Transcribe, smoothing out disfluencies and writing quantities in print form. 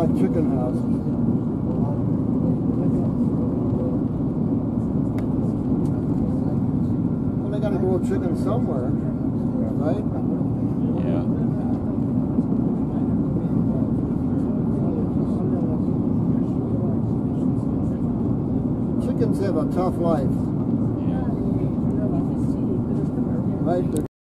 like chicken houses. Well, they gotta grow chicken somewhere, right? Yeah. Chickens have a tough life. Yeah. Right?